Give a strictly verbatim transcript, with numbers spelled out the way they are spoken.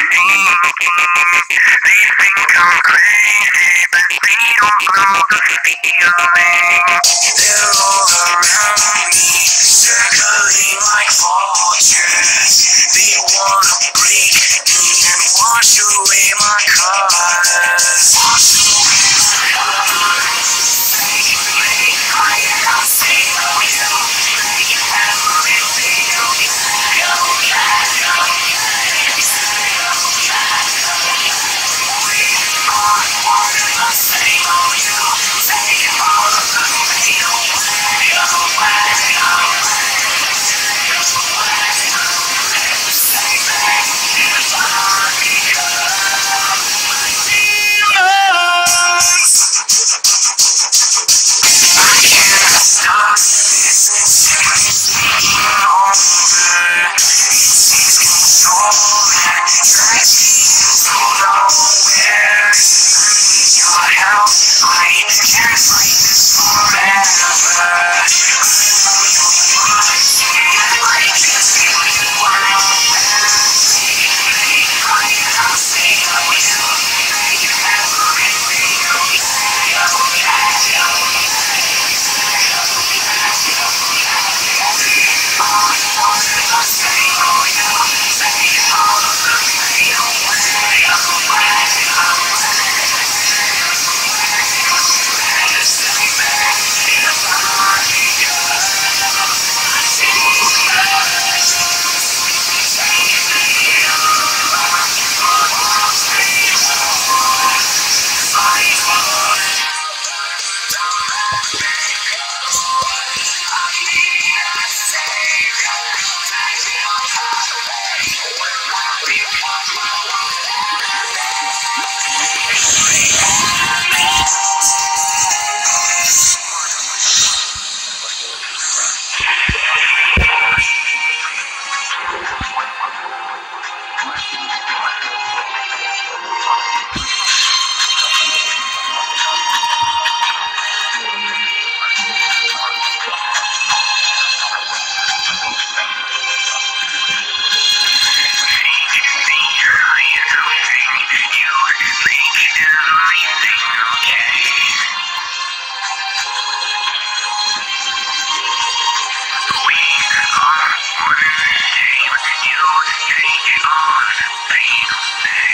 They think I'm crazy, but they don't know the feeling. They're all around me, circling like vultures. They wanna break me and wash away my colors. Wash away my colors. Make me quiet, I'll say no you. Make everything okay, okay, okay. Say okay, okay. We are one and the same, oh you. Take all of the pain away, away, away. Save me if I become demons. I can't stop this insane taking over. It takes control and drags me into nowhere. I need your help. I can't fight this forever. I know you want it. I can feel you around me. Make quiet, I'll say no you. Make everything okay, okay, okay. You take on the pain.